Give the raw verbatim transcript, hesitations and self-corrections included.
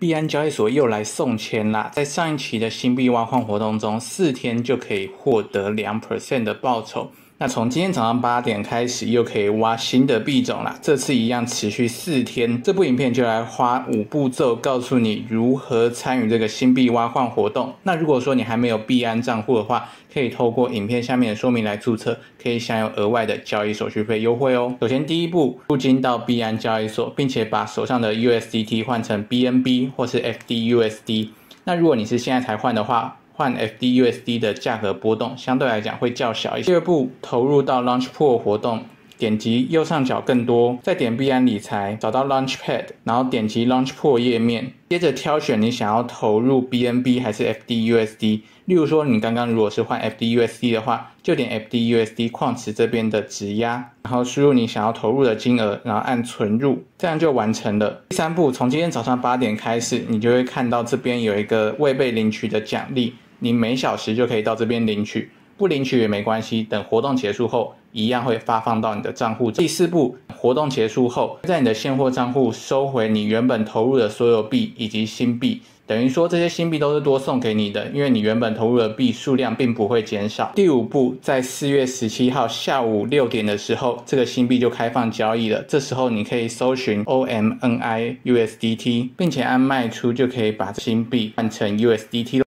币安交易所又来送钱啦！在上一期的新币挖矿活动中，四天就可以获得 百分之二 的报酬。那从今天早上八点开始，又可以挖新的币种啦。这次一样持续四天。这部影片就来花五步骤，告诉你如何参与这个新币挖矿活动。那如果说你还没有币安账户的话，可以透过影片下面的说明来注册，可以享有额外的交易手续费优惠哦。首先第一步，入金到币安交易所，并且把手上的 U S D T 换成 B N B 或是 F D U S D。那如果你是现在才换的话，换 F D U S D 的价格波动相对来讲会较小一些。第二步，投入到 Launchpool 活动，点击右上角更多，再点币安理财，找到 Launchpad， 然后点击 Launchpool 页面，接着挑选你想要投入 B N B 还是 F D U S D。例如说你刚刚如果是换 F D U S D 的话，就点 F D U S D 矿池这边的质押，然后输入你想要投入的金额，然后按存入，这样就完成了。第三步，从今天早上八点开始，你就会看到这边有一个未被领取的奖励，你每小时就可以到这边领取，不领取也没关系，等活动结束后一样会发放到你的账户。第四步，活动结束后，在你的现货账户收回你原本投入的所有币以及新币，等于说这些新币都是多送给你的，因为你原本投入的币数量并不会减少。第五步，在四月十七号下午六点的时候，这个新币就开放交易了。这时候你可以搜寻 O M N I U S D T， 并且按卖出就可以把新币换成 U S D T。